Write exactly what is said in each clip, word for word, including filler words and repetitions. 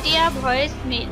Media voicemail.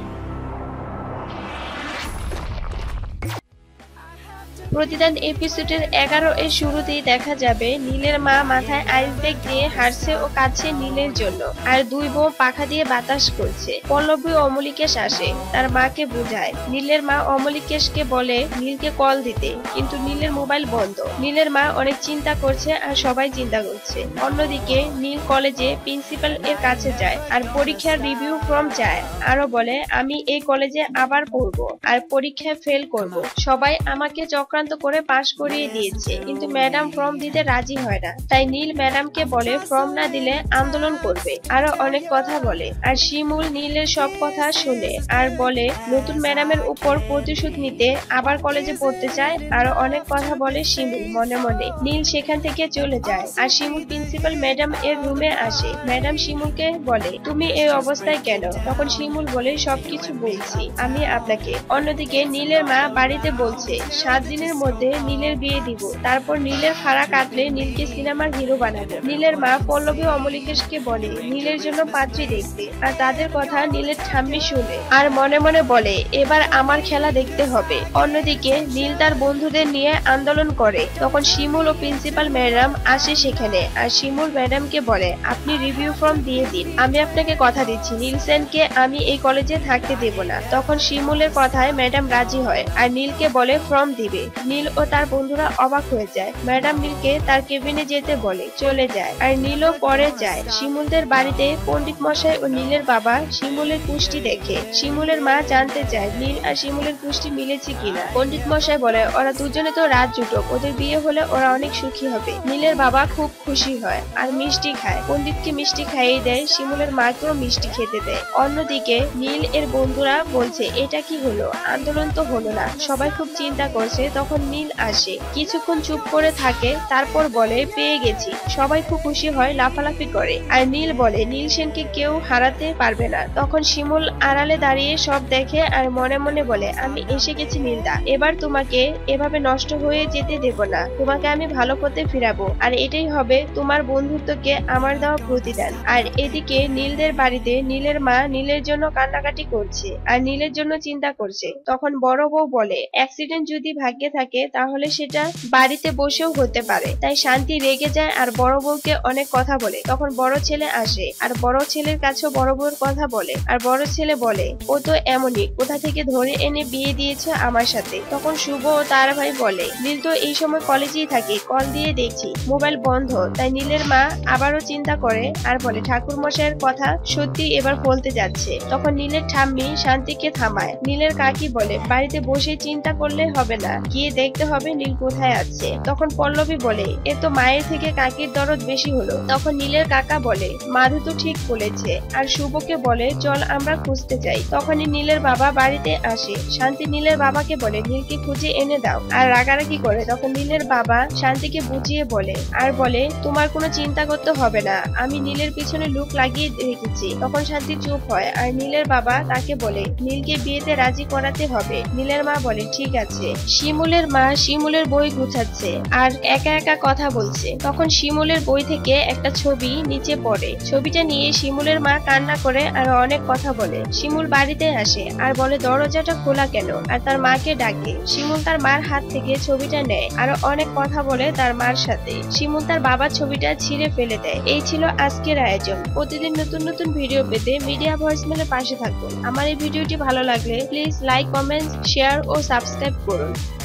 প্রতিদান এপিসোডের এগারো এর শুরুতেই দেখা যাবে নীলের মা মাথায় আইস ব্যাগ দিয়ে হাসছে ও কাঁদছে নীলের জন্য, আর দুই বউ পাখা দিয়ে বাতাস করছে। পল্লবী অমলিকেশ আসে, তার মাকে বোঝায়। নীলের মা অমলিকেশকে বলে নীলকে কল দিতে, কিন্তু নীলের মোবাইল বন্ধ। নীলের মা অনেক চিন্তা করছে আর সবাই চিন্তা করছে। অন্যদিকে নীল কলেজে প্রিন্সিপাল এর কাছে যায় আর পরীক্ষার রিভিউ ফর্ম চায়। আরো বলে আমি এই কলেজে আবার পড়বো আর পরীক্ষায় ফেল করব। সবাই আমাকে চক্রান্ত করে পাশ করিয়ে দিয়েছে, কিন্তু ম্যাডাম ফর্ম দিতে রাজি হয় না। তাই নীল ম্যাডামকে বলে ফর্ম না দিলে আন্দোলন করবে। আরো অনেক কথা বলে, আর শিমুল নীলের সব কথা শুনে আর বলে নতুন ম্যাডামের উপর প্রতিশোধ নিতে আবার কলেজে পড়তে চায়। আরো অনেক কথা বলে শিমুল মনে মনে। নীল সেখান থেকে চলে যায় আর শিমুল প্রিন্সিপাল ম্যাডাম এর রুমে আসে। ম্যাডাম শিমুলকে বলে তুমি এই অবস্থায় কেন? তখন শিমুল বলে সবকিছু বলছি আমি আপনাকে। অন্যদিকে নীলের মা বাড়িতে বলছে সাত দিনের মধ্যে নীলের বিয়ে দিব, তারপর নীলের খাড়া কাটলে নীলকে সিনেমার হিরো বানাবো। নীলের মা পল্লবী অমলিকেশকে বলে নীলের জন্য পাত্রী দেখতে, আর তাদের কথা নীলের ঠাম্মি শুনে আর মনে মনে বলে এবার আমার খেলা দেখতে হবে। অন্যদিকে নীল তার বন্ধুদের নিয়ে আন্দোলন করে। তখন শিমুল ও প্রিন্সিপাল ম্যাডাম আসে সেখানে, আর শিমুল ম্যাডামকে বলে আপনি রিভিউ ফর্ম দিয়ে দিন, আমি আপনাকে কথা দিচ্ছি নীল সেনকে আমি এই কলেজে থাকতে দেব না। তখন শিমুলের কথায় ম্যাডাম রাজি হয় আর নীলকে বলে ফর্ম দিবে। নীল ও তার বন্ধুরা অবাক হয়ে যায়। ম্যাডাম নীলকে তার কেবিনে যেতে বলে চলে যায়, আর নীলও পরে যায়। শিমুলদের বাড়িতে পণ্ডিত মশাই ও নীলের বাবা শিমুলের কুষ্টি দেখে। শিমুলের মা জানতে চায় নীল আর শিমুলের কুষ্টি মিলেছে কিনা। পণ্ডিত মশাই বলে ওরা দুজনে তো রাত জুটক, ওদের বিয়ে হলে ওরা অনেক সুখী হবে। নীলের বাবা খুব খুশি হয় আর মিষ্টি খায়। পণ্ডিতকে মিষ্টি খাইয়ে দেয়, শিমুলের মাকেও মিষ্টি খেতে দেয়। অন্যদিকে নীল এর বন্ধুরা বলছে এটা কি হলো, আন্দোলন তো হলো না, সবাই খুব চিন্তা করছে। তখন নীল আসে, কিছুক্ষণ চুপ করে থাকে, তারপর বলে পেয়ে গেছি। সবাই খুব খুশি হয়, লাফালাফি করে। আর নীল বলে নীল সেনকে কেউ হারাতে পারবে না। তখন শিমুল আড়ালে দাঁড়িয়ে সব দেখে আর মনে মনে বলে আমি এসে গেছি নীলদা, এবার তোমাকে এভাবে নষ্ট হয়ে যেতে দেব না, তোমাকে আমি ভালো করতে ফিরাবো, আর এটাই হবে তোমার বন্ধুত্বকে আমার দেওয়া প্রতিদান। আর এদিকে নীলদের বাড়িতে নীলের মা নীলের জন্য কান্নাকাটি করছে আর নীলের জন্য চিন্তা করছে। তখন বড় বউ বলে অ্যাক্সিডেন্ট যদি ভাগ্যে থাকে তাহলে সেটা বাড়িতে বসেও হতে পারে। তাই শান্তি রেগে যায় আর বড় বউকে অনেক কথা বলে। তখন বড় ছেলে আসে আর বড় ছেলের কাছেও বড় বউর কথা বলে, আর বড় ছেলে বলে ও তো এমনই, কোথা থেকে ধরে এনে বিয়ে দিয়েছে আমার সাথে। তখন শুভ ও তার ভাই বলে নীল তো এই সময় কলেজেই থাকে, কল দিয়ে দেখছি মোবাইল বন্ধ। তাই নীলের মা আবারও চিন্তা করে আর বলে ঠাকুর মশাইয়ের কথা সত্যি এবার বলতে যাচ্ছে। তখন নীলের ঠাম্মি শান্তিকে থামায়। নীলের কাকি বলে বাড়িতে বসে চিন্তা করলে হবে না, গিয়ে দেখতে হবে নীল কোথায় আছে। তখন পল্লবী বলে এ তো মায়ের থেকে কাকির দরদ বেশি হলো। তখন নীলের কাকা বলে মাধু তো ঠিক বলেছে, আর শুভকে বলে চল আমরা খুঁজতে যাই। তখনই নীলের বাবা বাড়িতে আসে। শান্তি নীলের বাবাকে বলে নীলকে খুঁজে এনে দাও, আর রাগারাগি করে। তখন নীলের বাবা শান্তিকে বুঝিয়ে বলে আর বলে তোমার কোনো চিন্তা করতে হবে না, আমি নীলের পিছনে লুক লাগিয়ে রেখেছি। তখন শান্তি চুপ হয় আর নীলের বাবা তাকে বলে নীলকে বিয়েতে রাজি করাতে হবে। নীলের মা বলে ঠিক আছে। শিমুলের মা শিমুলের বই গুছাচ্ছে আর একা একা কথা বলছে। তখন শিমুলের বই থেকে একটা ছবি নিচে পড়ে। ছবিটা নিয়ে শিমুলের মা কান্না করে আর অনেক কথা বলে। শিমুল বাড়িতে আসে আর বলে দরজাটা খোলা কেন, আর তার মাকে ডাকে। শিমুল তার মার হাত থেকে ছবিটা নেয় আর অনেক কথা বলে তার মার সাথে। শিমুল তার বাবার ছবিটা ছিঁড়ে ফেলে দেয়। এই ছিল আজকের আয়োজন। প্রতিদিন নতুন নতুন ভিডিও পেতে মিডিয়া ভয়েসমেলের পাশে থাকুন। আমার এই ভিডিওটি ভালো লাগলে প্লিজ লাইক, কমেন্ট, শেয়ার ও সাবস্ক্রাইব করুন।